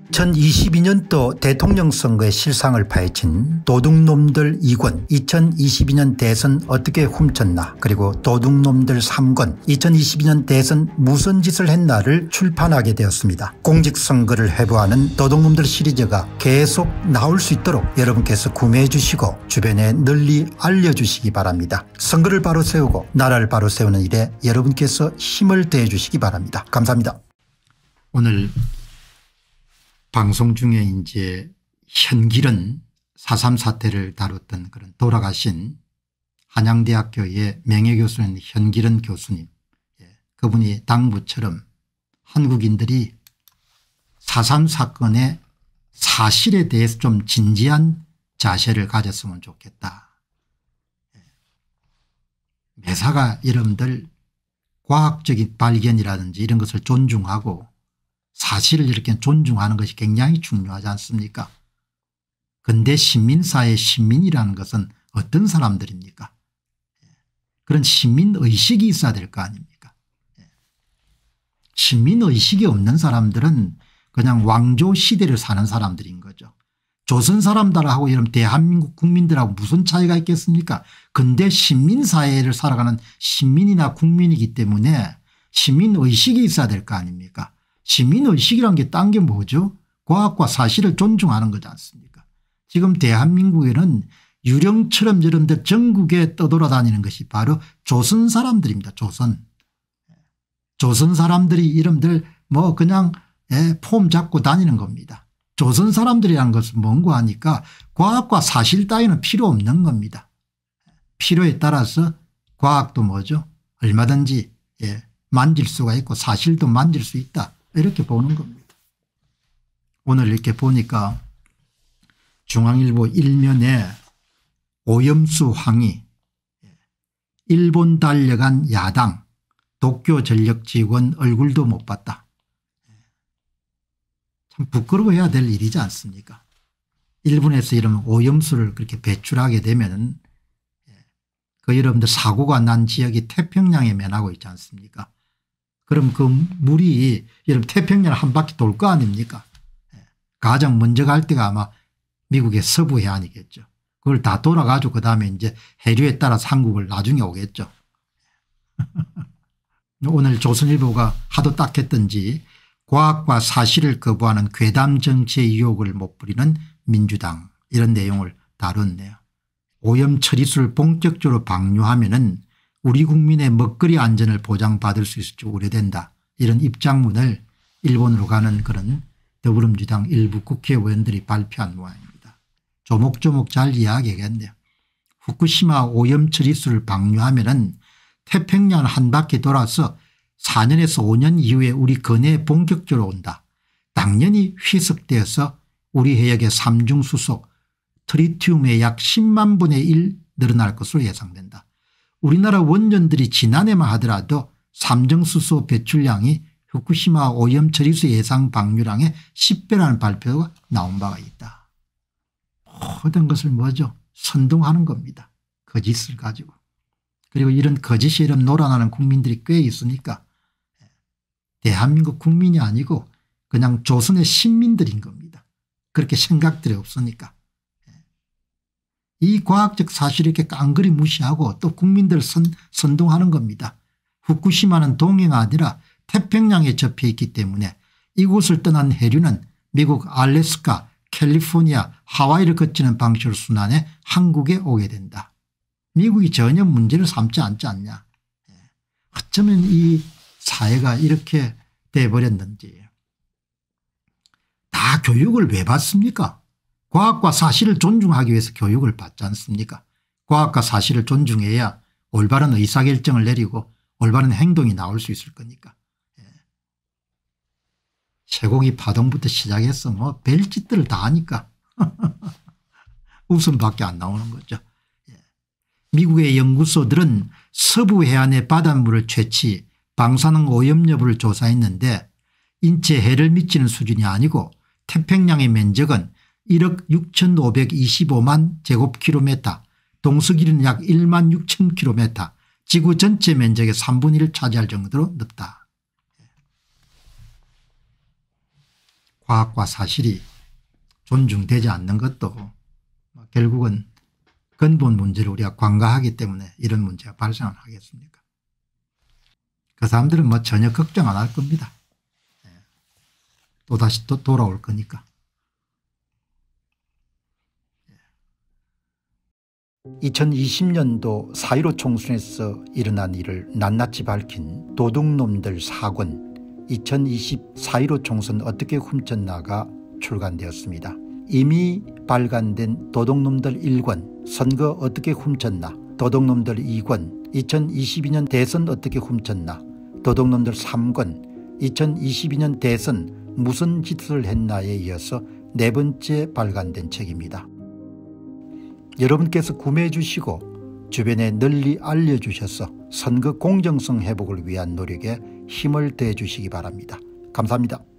2022년도 대통령 선거의 실상을 파헤친 도둑놈들 2권 2022년 대선 어떻게 훔쳤나, 그리고 도둑놈들 3권 2022년 대선 무슨 짓을 했나를 출판하게 되었습니다. 공직선거를 회부하는 도둑놈들 시리즈가 계속 나올 수 있도록 여러분께서 구매해 주시고 주변에 널리 알려주시기 바랍니다. 선거를 바로 세우고 나라를 바로 세우는 일에 여러분께서 힘을 더해 주시기 바랍니다. 감사합니다. 오늘 방송 중에 이제 현길은 4.3 사태를 다뤘던 그런 돌아가신 한양대학교의 명예교수인 현길은 교수님, 그분이 당부처럼 한국인들이 4.3 사건의 사실에 대해서 좀 진지한 자세를 가졌으면 좋겠다. 매사가 여러분들 과학적인 발견이라든지 이런 것을 존중하고 사실을 이렇게 존중하는 것이 굉장히 중요하지 않습니까? 근데 시민사회 시민이라는 것은 어떤 사람들입니까? 그런 시민의식이 있어야 될 거 아닙니까? 시민의식이 없는 사람들은 그냥 왕조 시대를 사는 사람들인 거죠. 조선 사람들하고 여러분 대한민국 국민들하고 무슨 차이가 있겠습니까? 근데 시민사회를 살아가는 시민이나 국민이기 때문에 시민의식이 있어야 될 거 아닙니까? 시민의식이란 게 딴 게 뭐죠? 과학과 사실을 존중하는 거지 않습니까? 지금 대한민국에는 유령처럼 여러분들 전국에 떠돌아다니는 것이 바로 조선 사람들입니다. 조선 사람들이 여러분들 뭐 그냥 폼 잡고 다니는 겁니다. 조선 사람들이라는 것은 뭔가 하니까 과학과 사실 따위는 필요 없는 겁니다. 필요에 따라서 과학도 뭐죠? 얼마든지 만질 수가 있고 사실도 만질 수 있다. 이렇게 보는 겁니다. 오늘 이렇게 보니까 중앙일보 일면에 오염수 항의, 일본 달려간 야당, 도쿄 전력 직원 얼굴도 못 봤다. 참 부끄러워해야 될 일이지 않습니까? 일본에서 이런 오염수를 그렇게 배출하게 되면 그 여러분들 사고가 난 지역이 태평양에 면하고 있지 않습니까? 그럼 그 물이 여러분 태평양을 한 바퀴 돌 거 아닙니까? 가장 먼저 갈 때가 아마 미국의 서부 해안이겠죠. 그걸 다 돌아가지고 그다음에 이제 해류에 따라서 한국을 나중에 오겠죠. 오늘 조선일보가 하도 딱했던지 과학과 사실을 거부하는 괴담 정치의 유혹을 못 부리는 민주당, 이런 내용을 다뤘네요. 오염 처리수를 본격적으로 방류하면은 우리 국민의 먹거리 안전을 보장받을 수 있을지 우려된다, 이런 입장문을 일본으로 가는 그런 더불어민주당 일부 국회의원들이 발표한 모양입니다. 조목조목 잘 이야기하겠네요. 후쿠시마 오염 처리수를 방류하면은 태평양을 한 바퀴 돌아서 4년에서 5년 이후에 우리 근해에 본격적으로 온다. 당연히 희석되어서 우리 해역의 삼중수소 트리튬의 약 10만 분의 1 늘어날 것으로 예상된다. 우리나라 원전들이 지난해만 하더라도 삼중수소 배출량이 후쿠시마 오염 처리수 예상 방류량의 10배라는 발표가 나온 바가 있다. 모든 것을 뭐죠? 선동하는 겁니다. 거짓을 가지고. 그리고 이런 거짓이 이런 놀아나는 국민들이 꽤 있으니까 대한민국 국민이 아니고 그냥 조선의 시민들인 겁니다. 그렇게 생각들이 없으니까. 이 과학적 사실을 이렇게 깡그리 무시하고 또 국민들을 선동하는 겁니다. 후쿠시마는 동해가 아니라 태평양에 접해 있기 때문에 이곳을 떠난 해류는 미국 알래스카, 캘리포니아, 하와이를 거치는 방식으로 순환해 한국에 오게 된다. 미국이 전혀 문제를 삼지 않지 않냐. 어쩌면 이 사회가 이렇게 돼버렸는지. 다 교육을 왜 받습니까? 과학과 사실을 존중하기 위해서 교육을 받지 않습니까? 과학과 사실을 존중해야 올바른 의사결정을 내리고 올바른 행동이 나올 수 있을 거니까. 쇠고기 파동부터 시작해서 뭐 별짓들을 다 하니까 웃음밖에 안 나오는 거죠. 미국의 연구소들은 서부 해안의 바닷물을 채취 방사능 오염 여부를 조사했는데 인체에 해를 미치는 수준이 아니고 태평양의 면적은 1억 6,525만 제곱킬로미터, 동서길이는 약 1만 6천 킬로미터, 지구 전체 면적의 3분의 1을 차지할 정도로 넓다. 과학과 사실이 존중되지 않는 것도 결국은 근본 문제를 우리가 관가하기 때문에 이런 문제가 발생을 하겠습니까? 그 사람들은 뭐 전혀 걱정 안 할 겁니다. 또다시 또 돌아올 거니까. 2020년도 4.15 총선에서 일어난 일을 낱낱이 밝힌 도둑놈들 4권 2020 4.15 총선 어떻게 훔쳤나가 출간되었습니다. 이미 발간된 도둑놈들 1권 선거 어떻게 훔쳤나, 도둑놈들 2권 2022년 대선 어떻게 훔쳤나, 도둑놈들 3권 2022년 대선 무슨 짓을 했나에 이어서 네 번째 발간된 책입니다. 여러분께서 구매해 주시고 주변에 널리 알려주셔서 선거 공정성 회복을 위한 노력에 힘을 더해 주시기 바랍니다. 감사합니다.